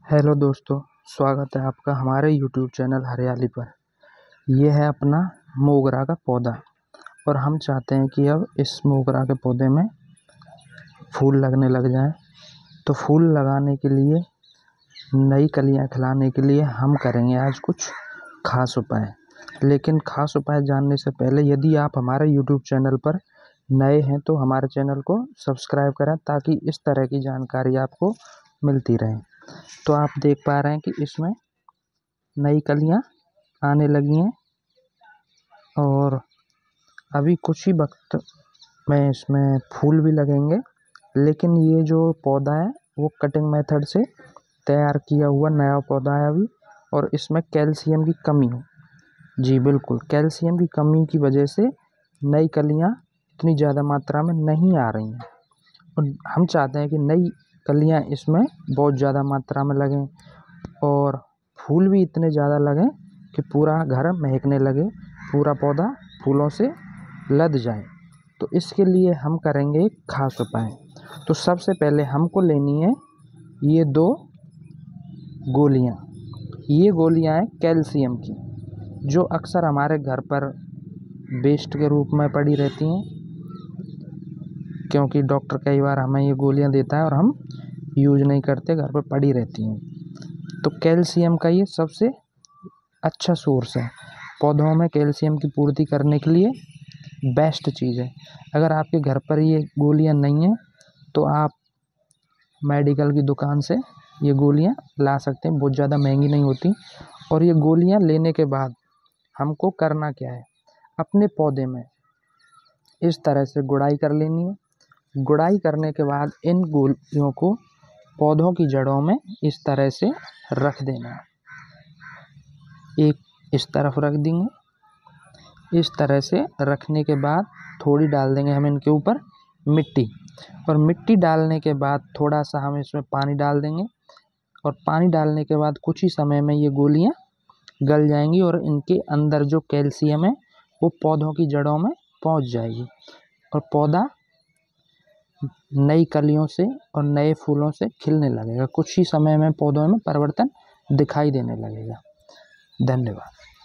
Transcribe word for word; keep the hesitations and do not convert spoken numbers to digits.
Hello दोस्तों, स्वागत है आपका हमारे यूट्यूब चैनल हरियाली पर। ये है अपना मोगरा का पौधा और हम चाहते हैं कि अब इस मोगरा के पौधे में फूल लगने लग जाएं। तो फूल लगाने के लिए, नई कलियां खिलाने के लिए हम करेंगे आज कुछ खास उपाय। लेकिन खास उपाय जानने से पहले यदि आप हमारे यूट्यूब चैनल पर नए हैं तो हमारे चैनल को सब्सक्राइब करें ताकि इस तरह की जानकारी आपको मिलती रहे। तो आप देख पा रहे हैं कि इसमें नई कलियां आने लगी हैं और अभी कुछ ही वक्त में इसमें फूल भी लगेंगे। लेकिन ये जो पौधा है वो कटिंग मेथड से तैयार किया हुआ नया पौधा है अभी, और इसमें कैल्शियम की कमी है। जी बिल्कुल, कैल्शियम की कमी की वजह से नई कलियां इतनी ज़्यादा मात्रा में नहीं आ रही हैं और हम चाहते हैं कि नई कलियां इसमें बहुत ज़्यादा मात्रा में लगें और फूल भी इतने ज़्यादा लगें कि पूरा घर महकने लगे, पूरा पौधा फूलों से लद जाए। तो इसके लिए हम करेंगे एक खास उपाय। तो सबसे पहले हमको लेनी है ये दो गोलियां। ये गोलियां हैं कैल्शियम की, जो अक्सर हमारे घर पर वेस्ट के रूप में पड़ी रहती हैं, क्योंकि डॉक्टर कई बार हमें ये गोलियां देता है और हम यूज नहीं करते, घर पर पड़ी रहती हैं। तो कैल्शियम का ये सबसे अच्छा सोर्स है। पौधों में कैल्शियम की पूर्ति करने के लिए बेस्ट चीज़ है। अगर आपके घर पर ये गोलियां नहीं हैं तो आप मेडिकल की दुकान से ये गोलियां ला सकते हैं, बहुत ज़्यादा महंगी नहीं होती। और ये गोलियां लेने के बाद हमको करना क्या है, अपने पौधे में इस तरह से गुड़ाई कर लेनी है। गुड़ाई करने के बाद इन गोलियों को पौधों की जड़ों में इस तरह से रख देना है। एक इस तरफ रख देंगे। इस तरह से रखने के बाद थोड़ी डाल देंगे हम इनके ऊपर मिट्टी, और मिट्टी डालने के बाद थोड़ा सा हम इसमें पानी डाल देंगे। और पानी डालने के बाद कुछ ही समय में ये गोलियां गल जाएंगी और इनके अंदर जो कैल्शियम है वो पौधों की जड़ों में पहुंच जाएगी और पौधा नई कलियों से और नए फूलों से खिलने लगेगा। कुछ ही समय में पौधों में परिवर्तन दिखाई देने लगेगा। धन्यवाद।